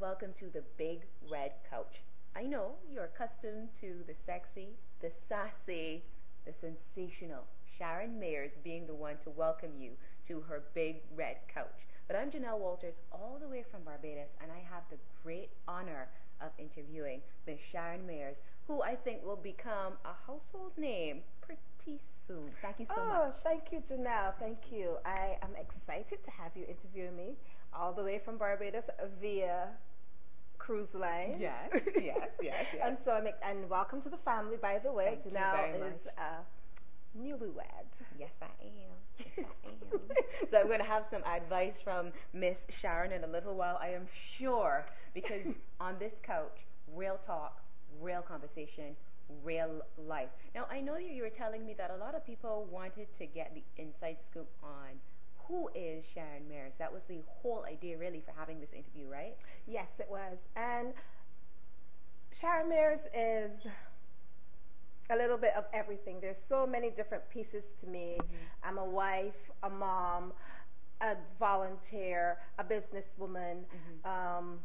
welcome to the Big Red Couch. I know you're accustomed to the sexy, the sassy, the sensational Sharon Mayers being the one to welcome you to her Big Red Couch. But I'm Janelle Walters, all the way from Barbados, and I have the great honor of interviewing Miss Sharon Mayers, who I think will become a household name pretty soon. Thank you so much. Oh, thank you, Janelle. Thank you. I am excited to have you interview me all the way from Barbados via cruise line. Yes, yes. And so, and welcome to the family, by the way. Thank you Janelle very much. is newlywed. Yes, I am. Yes, I am. So I'm going to have some advice from Miss Sharon in a little while, I am sure, because on this couch, real talk, real conversation, real life. Now, I know you were telling me that a lot of people wanted to get the inside scoop on who is Sharon Mayers. That was the whole idea, really, for having this interview, right? Yes, it was. And Sharon Mayers is a little bit of everything. There's so many different pieces to me. Mm-hmm. I'm a wife, a mom, a volunteer, a businesswoman. Mm-hmm.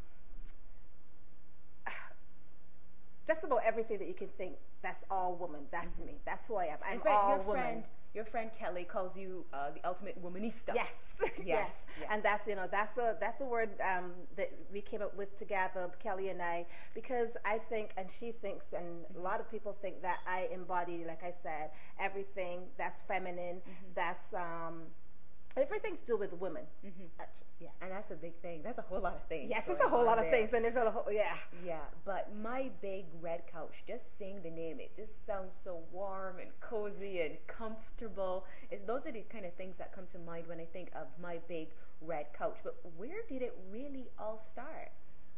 Just about everything that you can think. That's all woman. That's mm-hmm. me. That's who I am. I'm all woman. Your friend Kelly calls you the ultimate womanista. Yes. Yes. And that's a word that we came up with together, Kelly and I, because I think, and she thinks, and a lot of people think that I embody, like I said, everything that's feminine, mm-hmm. that's everything to do with women. Mm-hmm. Yes. And that's a big thing. That's a whole lot of things. Yes, it's a whole lot of things, and there's a whole, yeah. Yeah, but my Big Red Couch, just saying the name, it just sounds so warm and cozy and comfortable. Those are the kind of things that come to mind when I think of my Big Red Couch. But where did it really all start?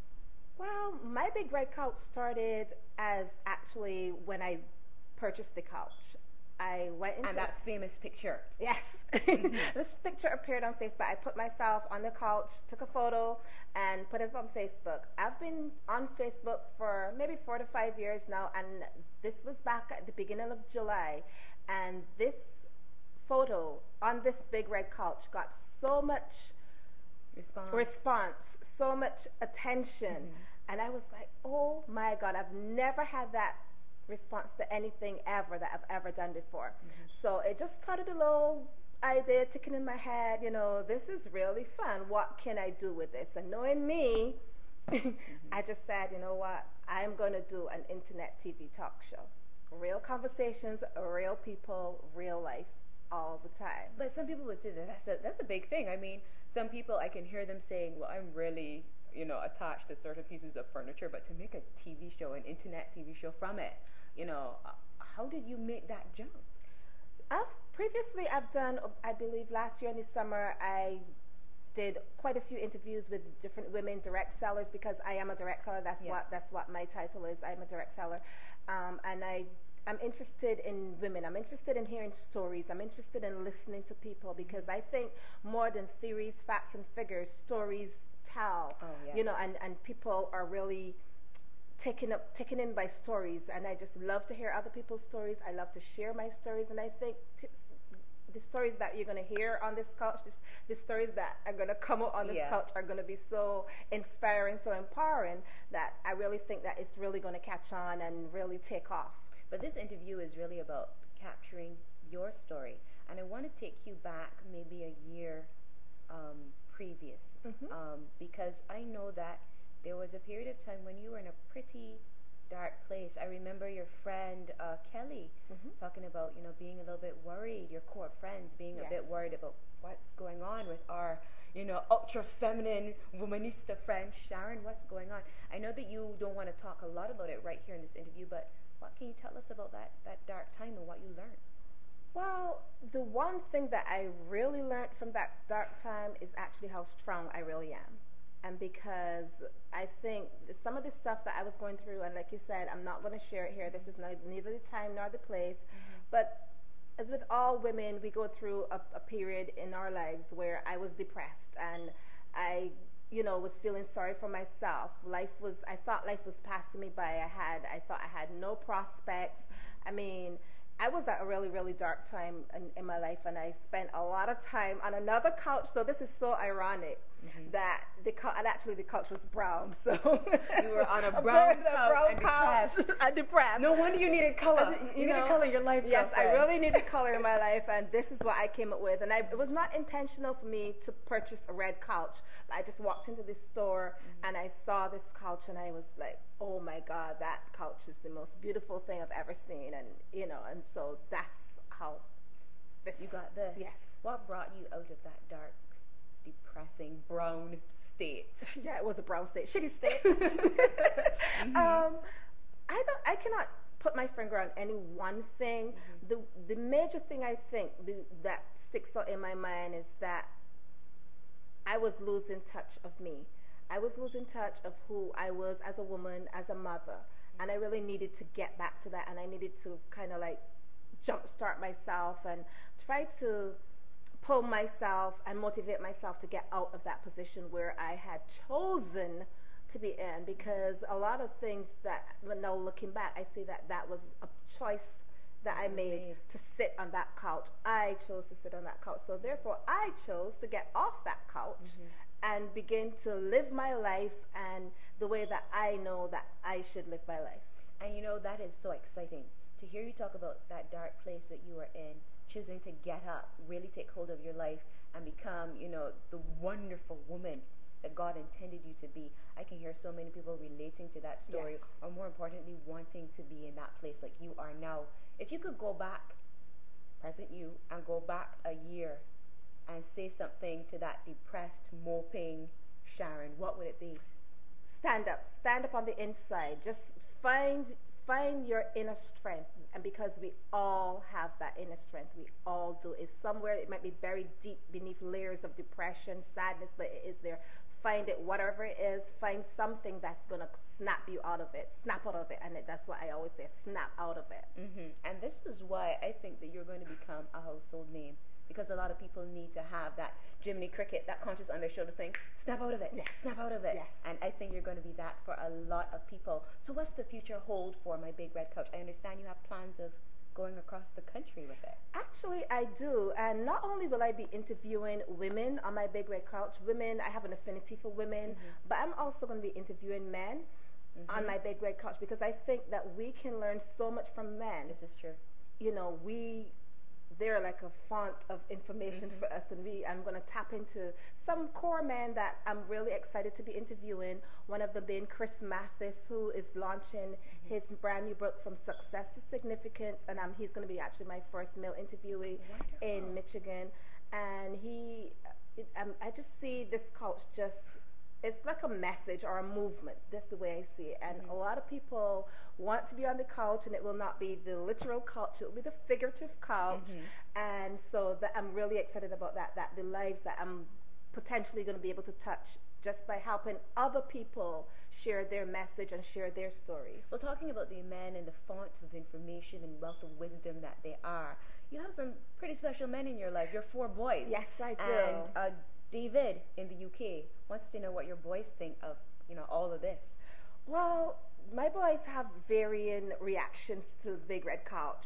Well, my Big Red Couch started as actually when I purchased the couch. I went into that famous picture. Yes. Mm-hmm. This picture appeared on Facebook. I put myself on the couch, took a photo, and put it on Facebook. I've been on Facebook for maybe 4 to 5 years now, and this was back at the beginning of July. And this photo on this Big Red Couch got so much response, so much attention. Mm-hmm. And I was like, oh my God, I've never had that response to anything ever that I've ever done before. Mm-hmm. So it just started a little idea ticking in my head, this is really fun. What can I do with this? And knowing me, mm-hmm. I just said, you know what? I'm going to do an internet TV talk show. Real conversations, real people, real life, all the time. But some people would say that's a big thing. I mean, some people, I can hear them saying, well, I'm really attached to certain pieces of furniture, but to make a TV show, an internet TV show from it, how did you make that jump? Previously, I've done, I believe last year in the summer, I did quite a few interviews with different women, direct sellers, because I am a direct seller. That's what my title is. I'm a direct seller. And I'm interested in women. I'm interested in hearing stories. I'm interested in listening to people, because I think more than theories, facts, and figures, stories tell. Oh, yes. And people are really taken in by stories, and I just love to hear other people's stories. I love to share my stories, and I think the stories that you're going to hear on this couch, the stories that are going to come out on this couch are going to be so inspiring, so empowering, that I really think that it's really going to catch on and really take off. But this interview is really about capturing your story, and I want to take you back maybe a year previous, mm-hmm. Because I know that there was a period of time when you were in a pretty dark place. I remember your friend Kelly mm-hmm. talking about, being a little bit worried, your core friends being a bit worried about what's going on with our, ultra feminine womanista friend Sharon. What's going on? I know that you don't want to talk a lot about it right here in this interview, but what can you tell us about that dark time and what you learned? Well, the one thing that I really learned from that dark time is actually how strong I really am. And because I think some of the stuff that I was going through, and like you said, I'm not going to share it here. This is neither the time nor the place. Mm-hmm. But as with all women, we go through a period in our lives where I was depressed, and I was feeling sorry for myself. I thought life was passing me by. I thought I had no prospects. I mean, I was at a really, really dark time in my life, and I spent a lot of time on another couch. So this is so ironic. that and actually the couch was brown. So you were on a brown couch. I'm depressed. No wonder you needed color. You needed color in your life. Yes, I really needed color in my life, and this is what I came up with. And it was not intentional for me to purchase a red couch. I just walked into this store and I saw this couch, and I was like, oh my God, that couch is the most beautiful thing I've ever seen. And and so that's how you got this. Yes. What brought you out of that dark, depressing brown state? Yeah, it was a brown state, shitty state. I cannot put my finger on any one thing. The major thing I think that sticks out in my mind is that I was losing touch of me. I was losing touch of who I was as a woman, as a mother, and I really needed to get back to that, and I needed to kind of like jumpstart myself and try to pull myself and motivate myself to get out of that position where I had chosen to be in, because a lot of things that, now looking back, I see that was a choice that I made to sit on that couch. I chose to sit on that couch. So therefore, I chose to get off that couch and begin to live my life and the way that I know that I should live my life. And that is so exciting to hear you talk about that dark place that you were in, choosing to get up, really take hold of your life and become, the wonderful woman that God intended you to be. I can hear so many people relating to that story, or more importantly, wanting to be in that place like you are now. If you could go back, present you, and go back a year and say something to that depressed, moping Sharon, what would it be? Stand up on the inside. Just find your inner strength, and because we all have that inner strength, we all do. It's somewhere, it might be buried deep beneath layers of depression, sadness, but it is there. Find it, whatever it is. Find something that's going to snap out of it, and that's what I always say, snap out of it. And this is why I think that you're going to become a household name, because a lot of people need to have that Jiminy Cricket, that conscious on their shoulders saying, snap out of it, snap out of it. Yes. And I think you're going to be that for a lot of people. So what's the future hold for My Big Red Couch? I understand you have plans of going across the country with it. Actually, I do. And not only will I be interviewing women on My Big Red Couch, I have an affinity for women, but I'm also going to be interviewing men on My Big Red Couch, because I think that we can learn so much from men. This is true. They're like a font of information for us, and I'm going to tap into some core men that I'm really excited to be interviewing. One of them being Chris Mathis, who is launching his brand new book, From Success to Significance, and he's going to be actually my first male interviewee in Michigan. And I just see this couch it's like a message or a movement. That's the way I see it. And a lot of people want to be on the couch, and it will not be the literal couch. It will be the figurative couch. And so I'm really excited about that the lives that I'm potentially going to be able to touch just by helping other people share their message and share their stories. Well, talking about the men and the font of information and wealth of wisdom that they are, you have some pretty special men in your life. Your 4 boys. Yes, I do. And David in the UK wants to know what your boys think of, all of this. Well, my boys have varying reactions to the Big Red Couch.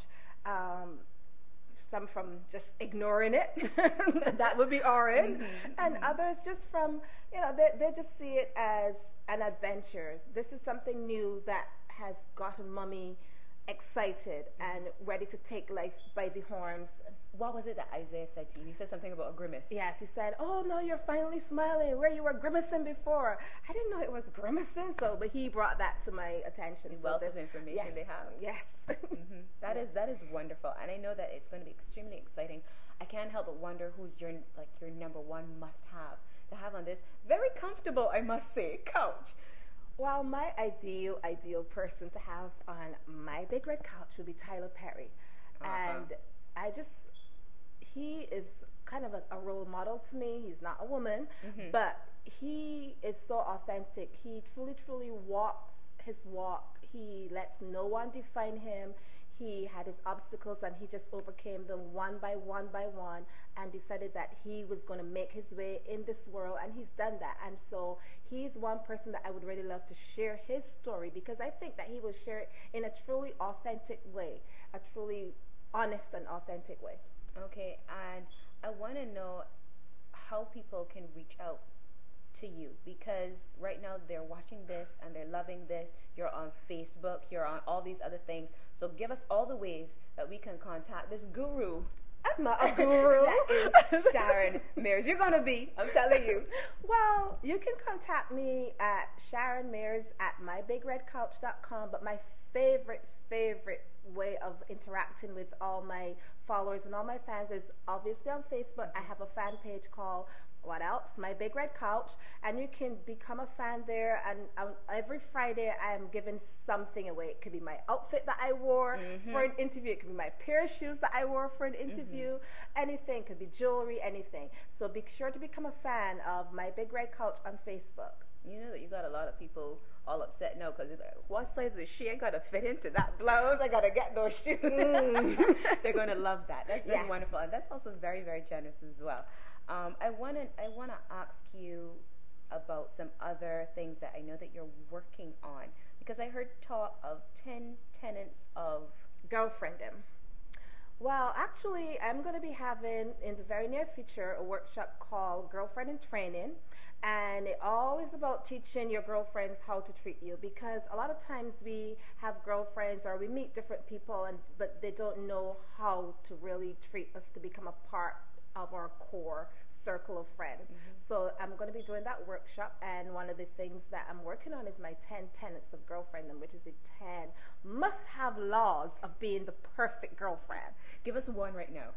Some from just ignoring it, that would be Oren, and others just from, they just see it as an adventure. This is something new that has gotten mommy excited and ready to take life by the horns. What was it that Isaiah said to you? He said something about a grimace. Yes, he said, "Oh no, you're finally smiling where you were grimacing before." I didn't know it was grimacing, but he brought that to my attention. The wealth of information they have. Yes. That is wonderful, and I know that it's going to be extremely exciting. I can't help but wonder who's your number one must-have to have on this very comfortable, I must say, couch. Well, my ideal person to have on My Big Red Couch would be Tyler Perry. And he is kind of a role model to me. He's not a woman, but he is so authentic. He truly walks his walk. He lets no one define him. He had his obstacles, and he just overcame them one by one and decided that he was going to make his way in this world, and he's done that. And so he's one person that I would really love to share his story, because I think that he will share it in a truly authentic way, a truly honest and authentic way. Okay, and I want to know how people can reach out to you? Because right now they're watching this and they're loving this. You're on Facebook, you're on all these other things. So give us all the ways that we can contact this guru. I'm not a guru. That is Sharon Mears. You're going to be, I'm telling you. Well, you can contact me at sharonmears@mybigredcouch.com, but my favorite way of interacting with all my followers and all my fans is obviously on Facebook. I have a fan page called what else? My Big Red Couch, and you can become a fan there. And every Friday, I am giving something away. It could be my outfit that I wore for an interview. It could be my pair of shoes that I wore for an interview. Anything. It could be jewelry. Anything. So be sure to become a fan of My Big Red Couch on Facebook. You know that you got a lot of people all upset now because like, what size is she? I gotta fit into that blouse. I gotta get those shoes. They're gonna love that. That's Yes. wonderful, and that's also very, very generous as well. I wanna ask you about some other things that I know that you're working on, because I heard talk of 10 tenets of Girlfriending. Well, actually, I'm going to be having in the very near future a workshop called Girlfriend in Training, and it all is about teaching your girlfriends how to treat you, because a lot of times we have girlfriends or we meet different people, but they don't know how to really treat us to become a part of our core circle of friends. So I'm going to be doing that workshop, and one of the things that I'm working on is my 10 tenets of girlfriending, which is the 10 must-have laws of being the perfect girlfriend. Give us one right now.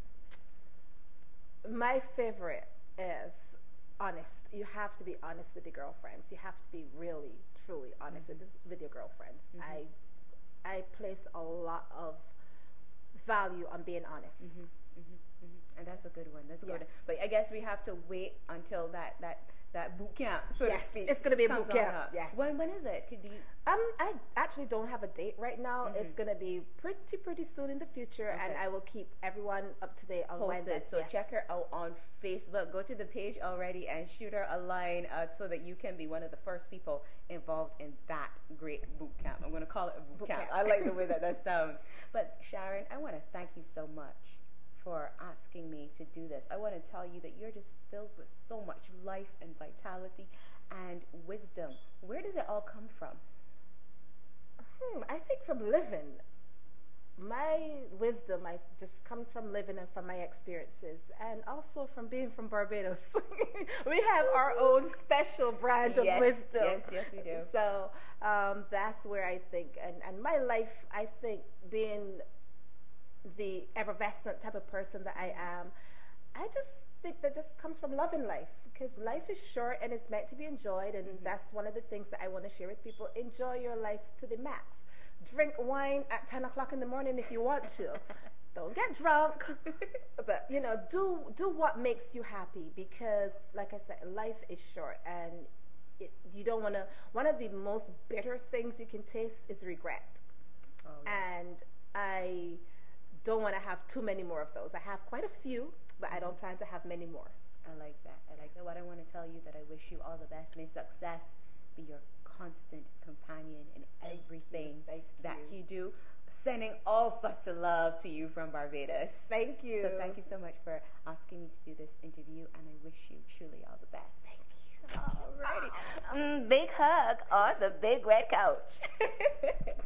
My favorite is honest. You have to be honest with your girlfriends. You have to be really, truly honest with your girlfriends. I place a lot of value on being honest. And that's a good one. That's a good Yes. one. But I guess we have to wait until that boot camp, so Yes, to speak. it's gonna be a comes boot camp, on up. yes. When is it? Could you? I actually don't have a date right now. It's gonna be pretty soon in the future, and I will keep everyone up to date on when Posted. that's. So Yes. check her out on Facebook. Go to the page already and shoot her a line so that you can be one of the first people involved in that great boot camp. I'm going to call it a boot camp. I like the way that sounds. But Sharon, I want to thank you so much for asking me to do this. I want to tell you that you're just filled with so much life and vitality and wisdom. Where does it all come from? I think from living. My wisdom just comes from living and from my experiences, and also from being from Barbados. We have our own special brand of wisdom. Yes, we do. So that's where I think, and my life, I think, being the effervescent type of person that I am, I just think that just comes from loving life, because life is short and it's meant to be enjoyed, and that's one of the things that I want to share with people. Enjoy your life to the max. Drink wine at 10 o'clock in the morning if you want to. Don't get drunk, but do what makes you happy, because like I said, life is short, and you don't want to. One of the most bitter things you can taste is regret. And I don't want to have too many more of those. I have quite a few, but I don't plan to have many more. I like that. What I want to tell you that I wish you all the best. May success be your constant companion in everything that you do. Sending all sorts of love to you from Barbados. Thank you. So thank you so much for asking me to do this interview, and I wish you truly all the best. Thank you. Alrighty. Big hug on the Big Red Couch.